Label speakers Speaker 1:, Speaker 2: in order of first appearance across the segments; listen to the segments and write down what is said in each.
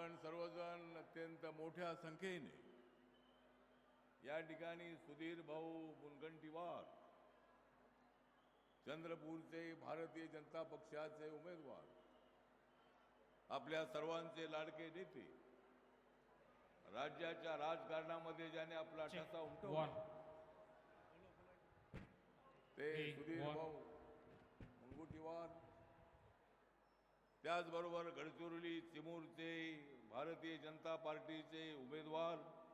Speaker 1: आपण सर्वजण अत्यंत मोठ्या संख्येने या ठिकाणी सुधीर भाऊ मुनगंटीवार चंद्रपूरचे भारतीय जनता पक्षाचे उमेदवार, आपल्या सर्वांचे लाडके नेते, राज्याच्या राजकारणामध्ये ज्याने आपला ठसा उमटवला ते सुधीर भाऊ मुनगंटीवार, त्याचबरोबर गडचिरोली चिमूरचे भारतीय जनता पार्टीचे उमेदवार,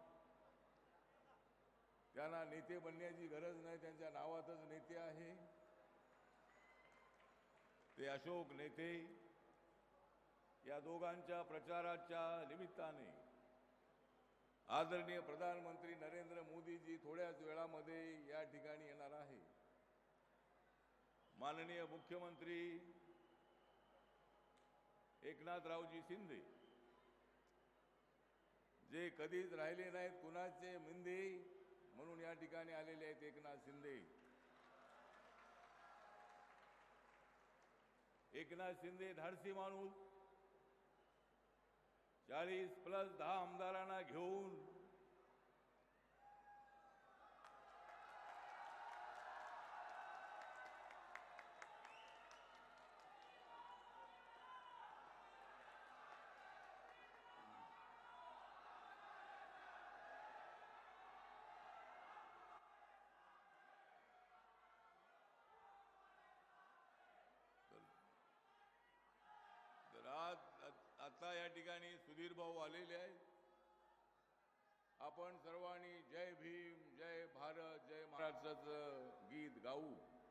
Speaker 1: त्यांना नेते बनण्याची गरज नाही, त्यांच्या नावातच नेते आहे, ते अशोक नेते, या दोघांच्या प्रचाराच्या निमित्ताने आदरणीय प्रधानमंत्री नरेंद्र मोदीजी थोड्याच वेळामध्ये या ठिकाणी येणार आहे। माननीय मुख्यमंत्री एकनाथरावजी शिंदे, जे कधीच राहिले नाहीत कुणाचे मिंदे म्हणून या ठिकाणी आलेले आहेत एकनाथ शिंदे। एकनाथ शिंदे धाडसी माणूस, 40+10 आमदारांना घेऊन तर आता या ठिकाणी सुधीर भाऊ आलेले आहेत। आपण सर्वांनी जय भीम, जय भारत, जय महाराष्ट्राचं गीत गाऊ।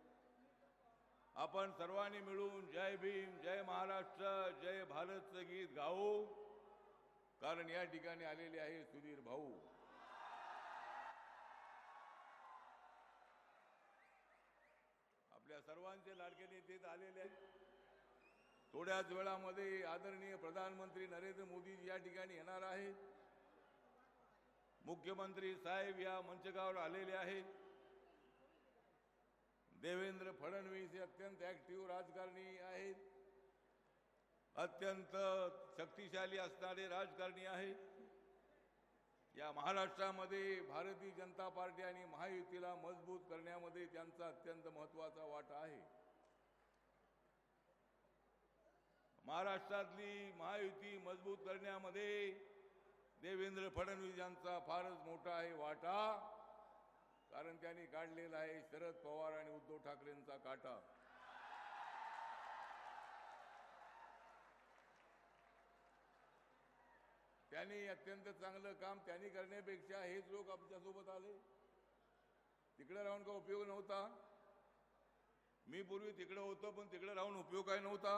Speaker 1: आपण सर्वांनी मिळून जय भीम, जय महाराष्ट्र, जय भारतचं गीत गाऊ, कारण या ठिकाणी आलेले आहे सुधीर भाऊ। आपल्या सर्वांचे लाडके नेते आलेले आहेत। थोड्याच वेळामध्ये आदरणीय प्रधानमंत्री नरेंद्र मोदी या ठिकाणी येणार आहेत। मुख्यमंत्री साहेब या मंचकावर आलेले आहेत। देवेंद्र फडणवीस हे अत्यंत ऍक्टिव्ह राजकारणी आहेत, अत्यंत शक्तिशाली असणारे राजकारणी आहेत। या महाराष्ट्रामध्ये भारतीय जनता पार्टी आणि महायुतीला मजबूत करण्यामध्ये त्यांचा अत्यंत महत्त्वाचा वाटा आहे। महाराष्ट्रातली महायुती मजबूत करण्यामध्ये देवेंद्र फडणवीस यांचा फारच मोठा आहे वाटा, कारण त्यांनी काढलेला आहे शरद पवार आणि उद्धव ठाकरेंचा काटा। त्यांनी अत्यंत चांगलं काम त्यांनी करण्यापेक्षा हेच लोक आमच्यासोबत आले। तिकडे राहून का उपयोग नव्हता? मी पूर्वी तिकडे होतो, पण तिकडे राहून उपयोग काय नव्हता?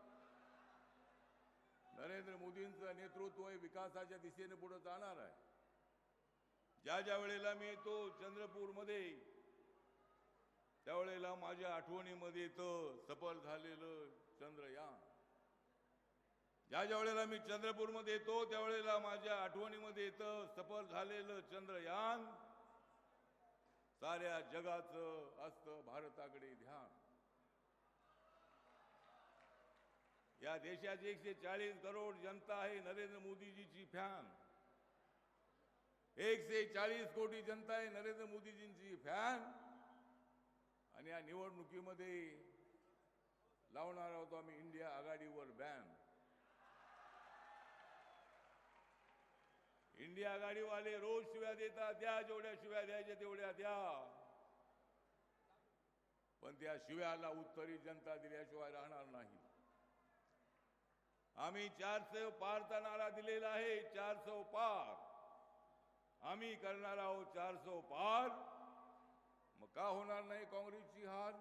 Speaker 1: नरेंद्र मोदींचं नेतृत्व हे विकासाच्या दिशेने पुढे जाणार आहे। ज्या वेळेला मी येतो चंद्रपूरमध्ये, त्यावेळेला माझ्या आठवणीमध्ये येतं सफल झालेलं चंद्रयान। ज्या वेळेला मी चंद्रपूरमध्ये येतो त्यावेळेला माझ्या आठवणीमध्ये येतं सफल झालेलं चंद्रयान। साऱ्या जगाचं असतं भारताकडे ध्यान। या देशाची 140 करोड जनता आहे नरेंद्र मोदीजीची फॅन। 140 कोटी जनता आहे नरेंद्र मोदीजींची फॅन। आणि या निवडणुकीमध्ये लावणार आहोत आम्ही इंडिया आघाडीवर बॅन। इंडिया आघाडीवाले रोज शिव्या देतात, द्या जेवढ्या शिव्या द्यायच्या तेवढ्या द्या, पण त्या शिव्याला उत्तरी जनता दिल्याशिवाय राहणार नाही। आम्ही 400 पारचा नारा दिलेला आहे, 400 पार। आम्ही करणार आहोत 400 पार। मग का होणार नाही काँग्रेसची हार?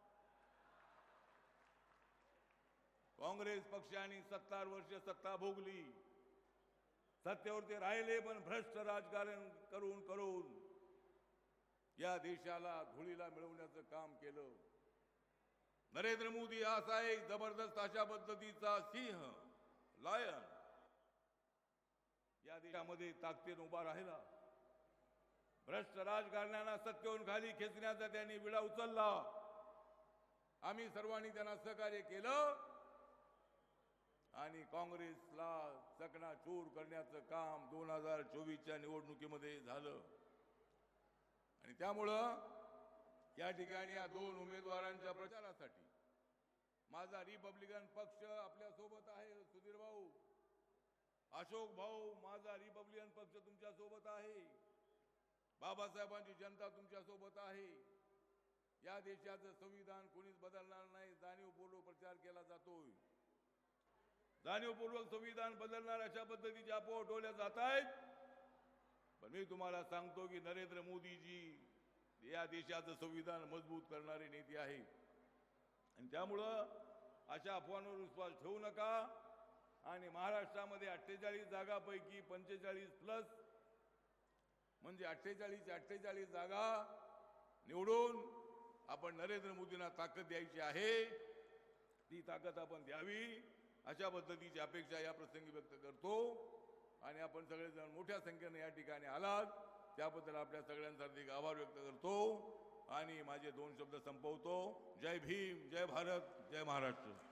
Speaker 1: काँग्रेस पक्षाने 70 वर्ष सत्ता भोगली, सत्तेवरती राहिले, पण भ्रष्ट राजकारण करून करून या देशाला धुळीला मिळवण्याचं काम केलं। नरेंद्र मोदी असा एक जबरदस्त अशा पद्धतीचा सिंह, लायन या देशामध्ये ताकदीने उभा राहिला। भ्रष्ट राजकारण्यांना सत्तेवरून खाली खेचण्याचा त्यांनी विडा उचलला। आम्ही सर्वांनी त्यांना सहकार्य केलं आणि काँग्रेसला चकनाचूर करण्याचं काम 2024च्या निवडणुकीमध्ये झालं. आणि त्यामुळं या ठिकाणी या दोन उमेदवारांच्या प्रचारासाठी माझा रिपब्लिकन पक्ष आपल्या सोबत आहे. सुधीर भाऊ, अशोक भाऊ, माझा रिपब्लिकन पक्ष तुमच्या सोबत आहे. बाबासाहेबांची जनता तुमच्या सोबत आहे. या देशाचं संविधान कोणीच बदलणार नाही. जाणीवपूर्वक प्रचार केला जातोय. जाणीवपूर्वक संविधान बदलणार अशा पद्धतीचे अफवा उठवल्या जात आहेत. पण मी तुम्हाला सांगतो की नरेंद्र मोदीजी या देशाचं संविधान मजबूत करणारे नेते आहेत. आणि त्यामुळं अशा अफवांवर विश्वास ठेवू नका. आणि महाराष्ट्रामध्ये 48 जागापैकी 45 प्लस म्हणजे 48 जागा निवडून आपण नरेंद्र मोदींना ताकद द्यायची आहे. ती ताकद आपण द्यावी अशा पद्धतीची अपेक्षा या प्रसंगी व्यक्त करतो. आणि आपण सगळेजण मोठ्या संख्येने या ठिकाणी आलात त्याबद्दल आपल्या सगळ्यांचा हार्दिक आभार व्यक्त करतो. आणि माझे 2 शब्द संपवतो. जय भीम, जय भारत, जय महाराष्ट्र.